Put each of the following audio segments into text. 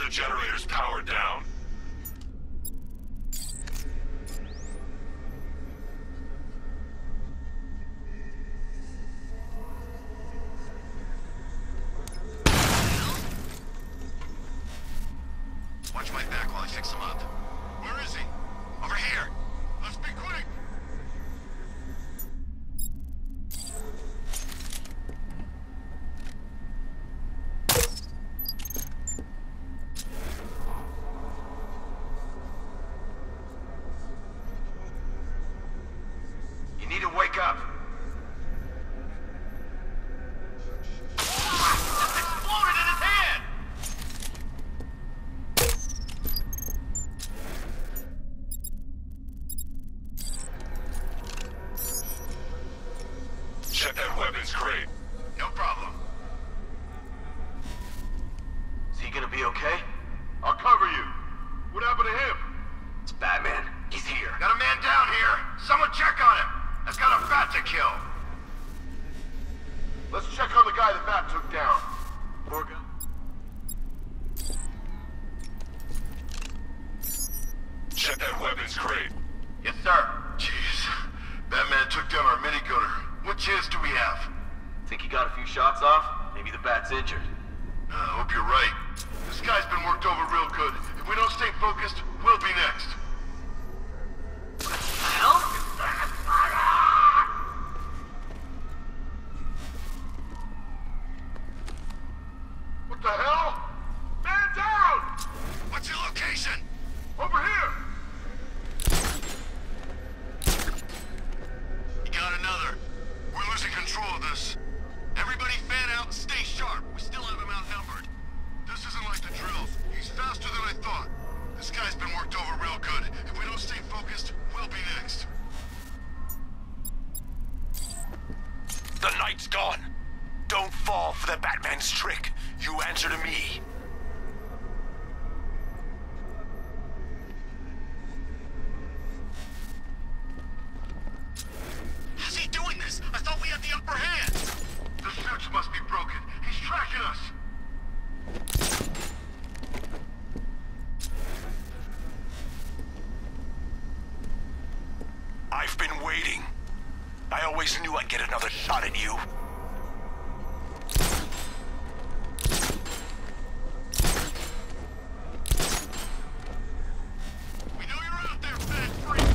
the generators powered down. Watch my back while I fix him up. Where is he? Over here. Let's be quick. You need to wake up. Exploded in his hand! Check that weapons crate. No problem. Is he gonna be okay? I'll cover you. What happened to him? It's Batman. He's here. Got a man down here. Someone check on him. I've got a bat to kill. Let's check on the guy the bat took down. Orga? Check that weapons crate. Yes, sir. Jeez. Batman took down our minigunner. What chance do we have? Think he got a few shots off? Maybe the bat's injured. I hope you're right. This guy's been worked over real good. If we don't stay focused, we'll be next. Hell? What the hell? Man down! What's your location? Over here! You got another. We're losing control of this. Everybody fan out and stay sharp. We still have him outnumbered. This isn't like the drills. He's faster than I thought. This guy's been worked over real good. If we don't stay focused, we'll be next. The night's gone. Don't fall for the Batman's trick. You answer to me. How's he doing this? I thought we had the upper hand. The suits must be broken. He's tracking us. I've been waiting. I always knew I'd get another shot at you. We know you're out there, fat freak.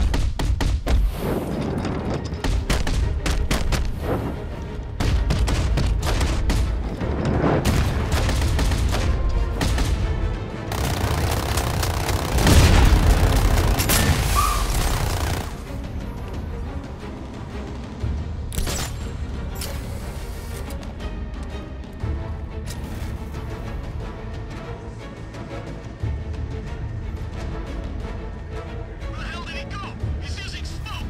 Where the hell did he go? He's using smoke.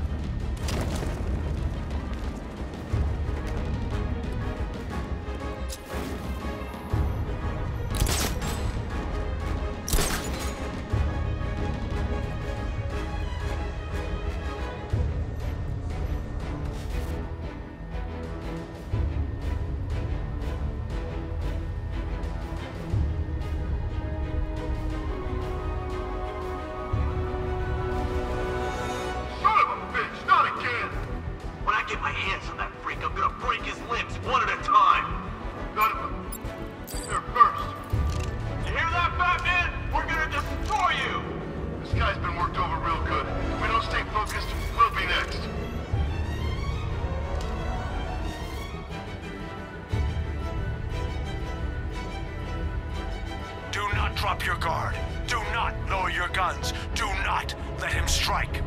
Son of a bitch, not again. When I get my hands on that freak, I'm gonna break his limbs one at a time. None of them. They're first. You hear that, Batman? We're gonna destroy you! This guy's been worked over real good. If we don't stay focused, we'll be next. Do not drop your guard. Do not lower your guns. Do not let him strike.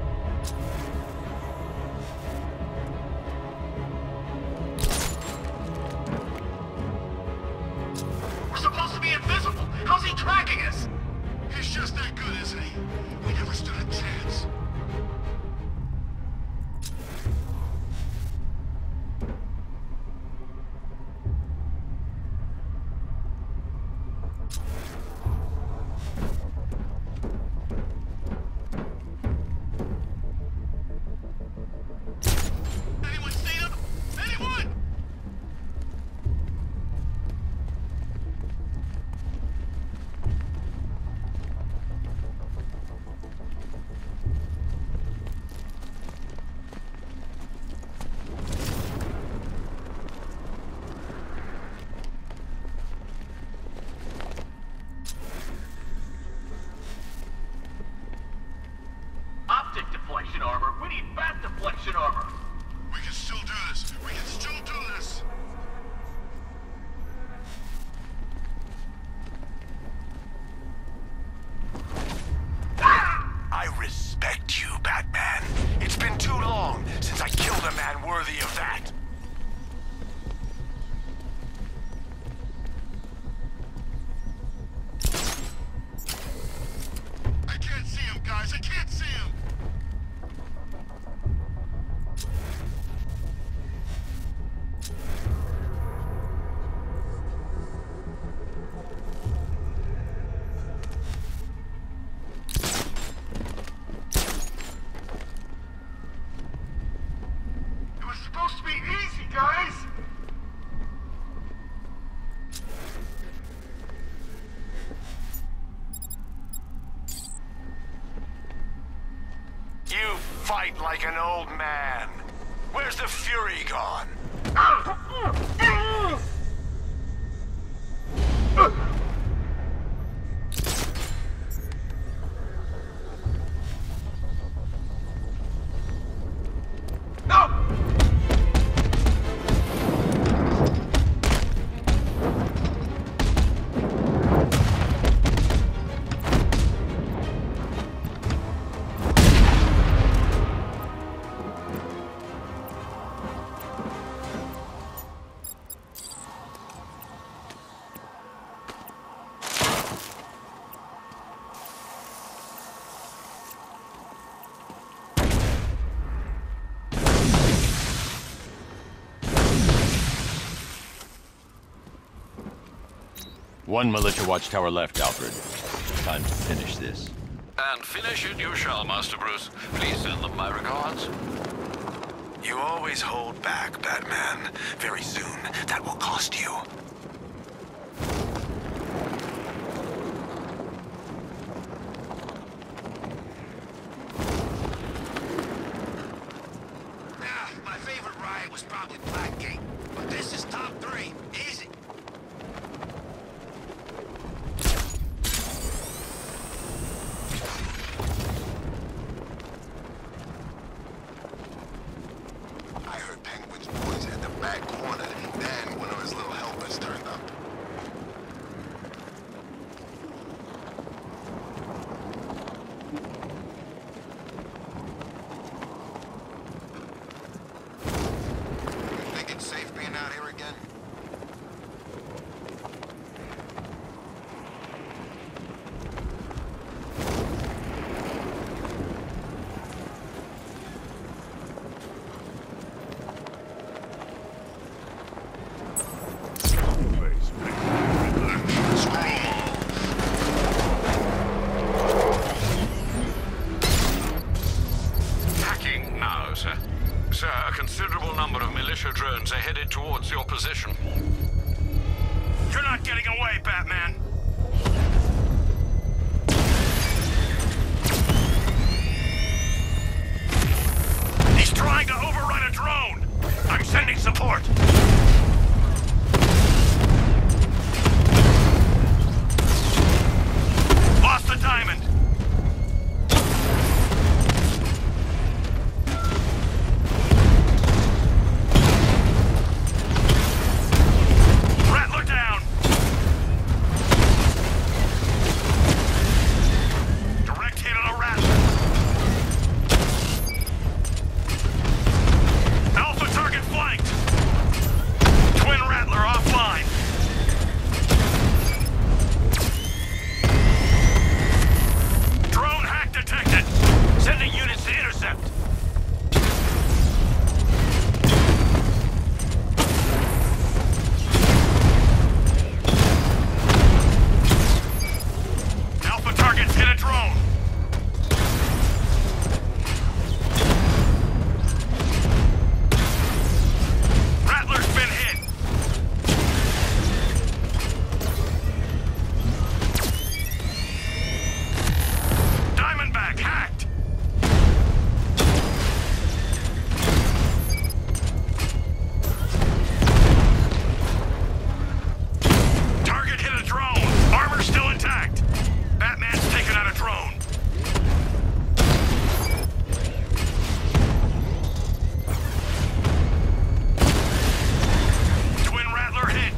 We're supposed to be invisible. How's he tracking us? He's just that good, isn't he? We never stood a chance. fight like an old man. Where's the fury gone? One militia watchtower left, Alfred. Time to finish this. And finish it you shall, Master Bruce. Please send them my regards. You always hold back, Batman. Very soon, that will cost you. My favorite ride was probably Blackgate, but this is top 3. Easy. I heard Penguin's boys had the back corner, then one of his little helpers turned up. You think it's safe being out here again? Hacking now, sir. Sir, a considerable number of militia drones are headed towards your position. You're not getting away, Batman! He's trying to overrun a drone! I'm sending support! Lost the diamond! Rattler down! Direct hit on a Rattler. Alpha target flanked! Twin Rattler offline. Drone hack detected. Sending units to intercept. Alpha targets hit a drone. Rattler's been hit. Diamondback hacked. Target hit a drone. Armor still intact. Batman's taken out a drone. Twin Rattler hit.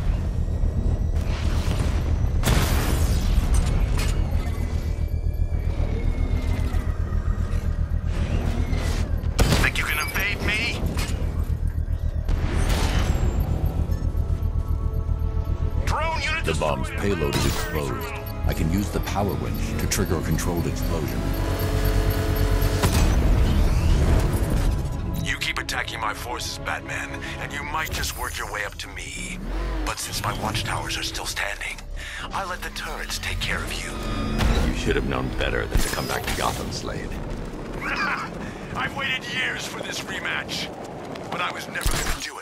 Think you can evade me? Drone unit The bomb's destroyed. payload is exposed. I can use the power winch to trigger a controlled explosion. You keep attacking my forces, Batman, and you might just work your way up to me. But since my watchtowers are still standing, I let the turrets take care of you. You should have known better than to come back to Gotham, Slade. I've waited years for this rematch, but I was never gonna do